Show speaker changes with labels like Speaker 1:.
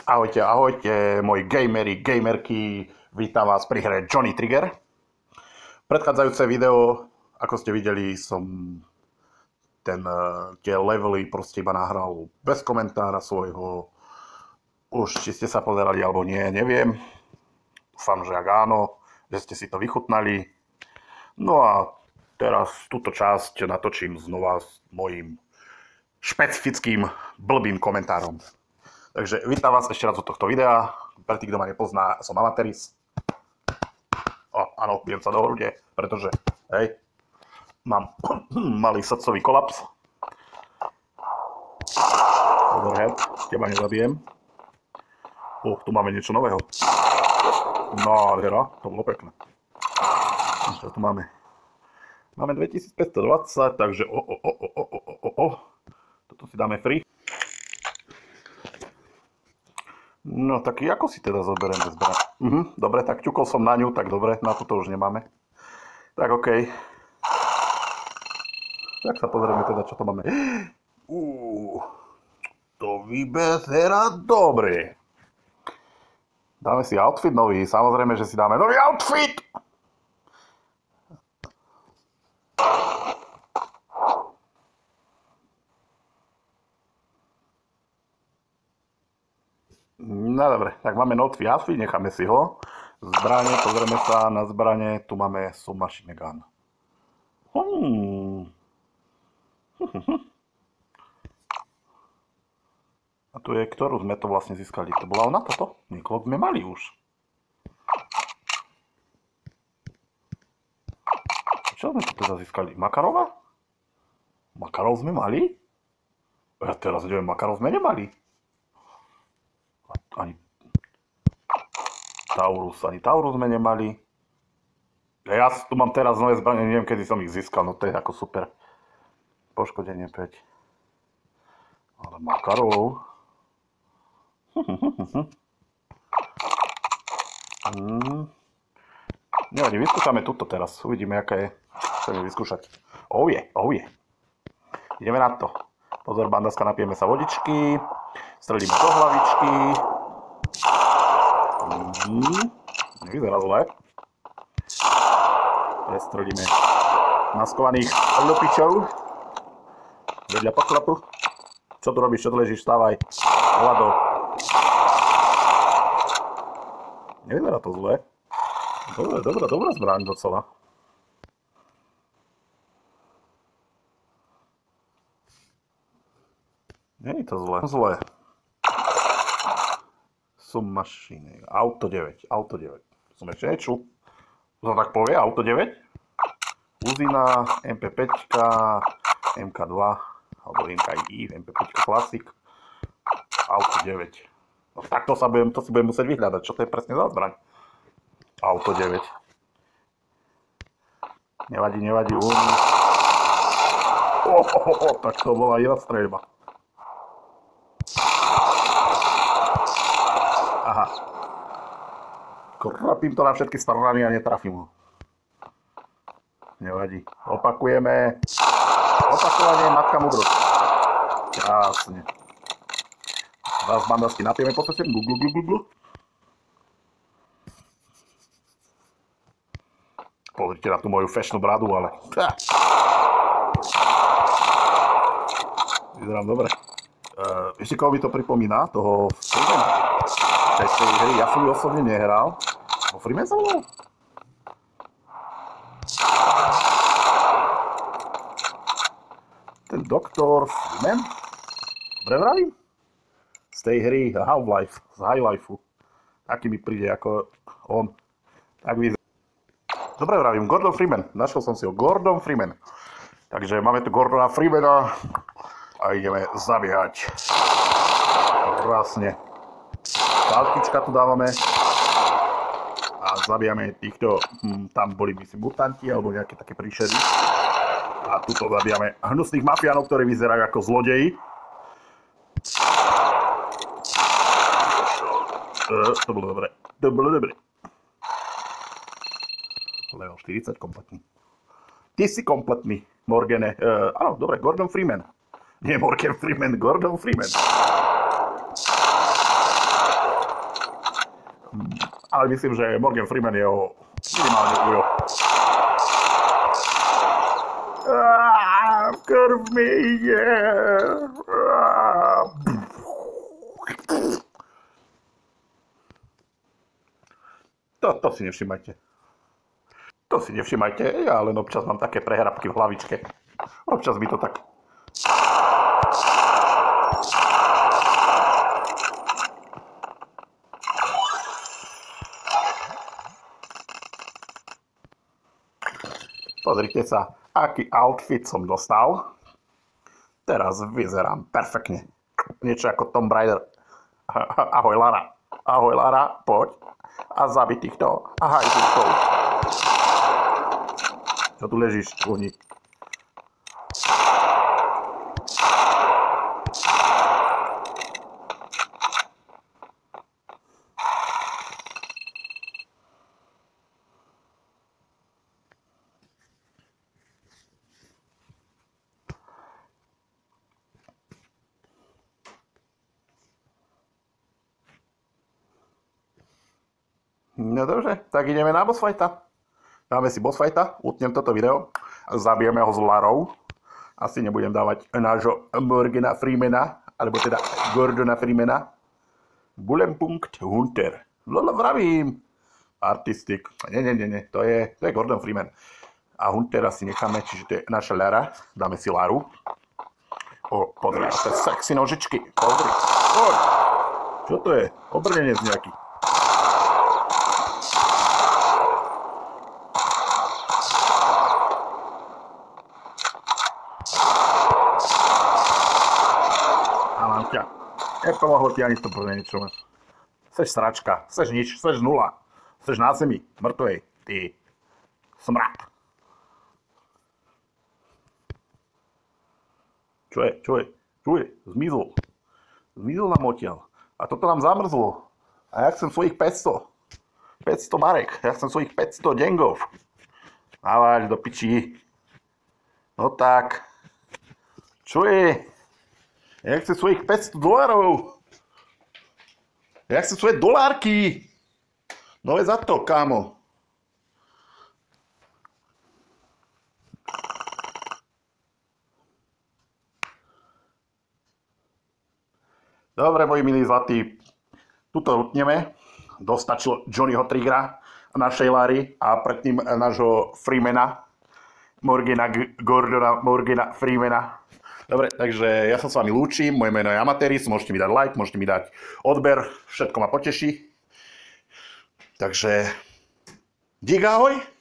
Speaker 1: Ahojte, ahojte, moji gamery, gamerky, vítam vás pri hre Johnny Trigger. Predchádzajúce video, ako ste videli, som tie levely proste iba nahral bez komentára svojho. Už či ste sa pozerali alebo nie, neviem. Dúfam, že ak áno, že ste si to vychutnali. No a teraz túto časť natočím znova s mojím špecifickým blbým komentárom. Takže vítam vás ešte raz do tohto videa. Pre tých, kto ma nepozná, som Amateris. Áno, bijem sa do hrude, pretože, hej, mám malý srdcový kolaps. Overhead, teba nezabijem. Tu máme niečo nového. No, hera, to bolo pekné. Čo tu máme? Máme 2520, takže toto si dáme free. No tak ako si teda zoberieme zbraň? Dobre, tak ťukol som na ňu, tak dobre, na toto už nemáme. Tak okej. Tak sa pozrieme teda, čo to máme. To vyzerá dobre. Dáme si outfit nový, samozrejme, že si dáme nový outfit! No dobre, tak máme nový outfit, necháme si ho. Zbranie, pozrieme sa na zbranie, tu máme submachine gun. A tu je, ktorú sme to vlastne získali? To bola ona toto? Niekoho sme mali už. Čo sme tu teda získali? Makarova? Makarov sme mali? Ja teraz neviem, Makarov sme nemali. Ani Taurus sme nemali. Ja tu mám teraz nové zbranie, neviem, kedy som ich získal, no to je ako super. Poškodenie 5. Ale Makarov. Nevadí, vyskúšame tuto teraz, uvidíme, aká je. Chceme vyskúšať. Oh je. Ideme na to. Pozor, bandaska, napijeme sa vodičky. Strelíme do hlavičky. Nevyzerá zle. Prestrelíme maskovaných lupičov. Vedľa pochlapu. Čo tu robíš, čo tu ležíš, vstávaj. Vlado. Nevyzerá to zle. Dobrá zbraň docela. Nie je to zle. Submachine. Auto 9. Som ešte nečul. To tak povie, Auto 9. Uzina, MP5, MK2, alebo MKI, MP5 Classic. Auto 9. No, tak to si budem musieť vyhľadať, čo to je presne za zbraň. Auto 9. Nevadí. Tak to bola jedna streľba. Aha. Krapím to na všetky strany a netrafím ho. Nevadí. Opakujeme. Opakovanie je matka múdrosti. Krásne. Vás bandasky napijeme po ceste. Glu. Pozrite na tú moju fashion bradu, ale... Vyzerám dobre. Ešte koho mi to pripomína? Toho Freemana. Z tej hry. Ja som ju osobne nehral. Freeman sa volal? Ten doktor Freeman? Dobre vravím? Z tej hry Half-Life, z High-Lifeu. Taký mi príde ako on. Tak vyzerá. Dobre vravím, Gordon Freeman. Našiel som si ho. Gordon Freeman. Takže máme tu Gordona Freemana a ideme zabiehať. Krásne. Pálkička tu dávame. A zabijame týchto, tam boli myslím mutanti alebo nejaké také príšery. A tuto zabijame hnusných mafiánov, ktorí vyzerajú ako zlodeji. To bolo dobre. Level 40 kompletný. Ty si kompletný, Morgane. Áno, dobre, Gordon Freeman. Nie Morgan Freeman, Gordon Freeman. Ale myslím, že Morgan Freeman je ho minimálne ujo. Krv mi ide. To si nevšimajte. To si nevšimajte, ja len občas mám také prehrabky v hlavičke. Občas mi to tak... Pozrite sa, aký outfit som dostal. Teraz vyzerám perfektne. Niečo ako Tomb Raider. Ahoj Lara. Ahoj Lara, poď. A zabi týchto hajzlíkov. Čo tu ležíš, čuhník? No dobre, tak ideme na boss fighta. Dáme si boss fighta, utnem toto video, zabijeme ho s Larou. Asi nebudem dávať nášho Morgana Freemana, alebo teda Gordona Freemana. Bullenpunkt Hunter. Lolo, vravím. Artistik. Nie, to je Gordon Freeman. A Huntera si necháme, čiže to je naša Lara. Dáme si Laru. Pozri, to je sexy nožičky. Pozri. Poď. Čo to je? Obrnenec nejaký. Nepomohlo ti ani to prvé niečo. Seš sračka, seš nič, seš nula. Seš na zemi, mŕtvej, ty smrad. Čo je? Zmizol. Zmizol nám odtiaľ. A toto nám zamrzlo. A ja chcem svojich 500. 500 marek. Ja chcem svojich 500 dengov. Dávaš do piči. No tak. Čo je? Ja chcem svojich 500 $. Ja chcem svoje dolárky. No je za to, kámo. Dobre, moji milí zlatí. Tuto lutneme. Dostačil Johnnyho Triggera, našej Lary a predtým nášho Freemana. Gordona Morgana Freemana. Dobre, takže ja sa s vami lúčim, moje meno je Amatéris, môžete mi dať like, môžete mi dať odber, všetko ma poteší. Takže, dík ahoj.